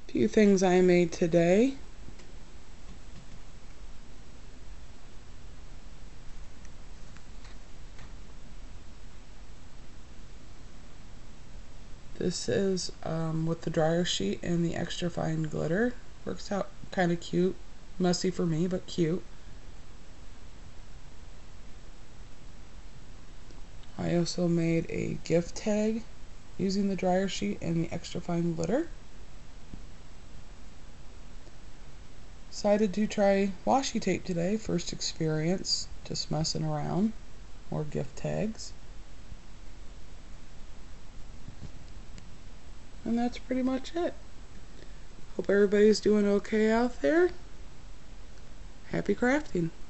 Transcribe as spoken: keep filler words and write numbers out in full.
Few things I made today. This is um, with the dryer sheet and the extra fine glitter. Works out kind of cute. Messy for me, but cute. I also made a gift tag using the dryer sheet and the extra fine glitter. Decided to try washi tape today, first experience, just messing around. More gift tags. And that's pretty much it. Hope everybody's doing okay out there. Happy crafting.